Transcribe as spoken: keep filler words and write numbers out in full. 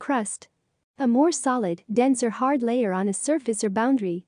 crust. A more solid, dense or hard layer on a surface or boundary.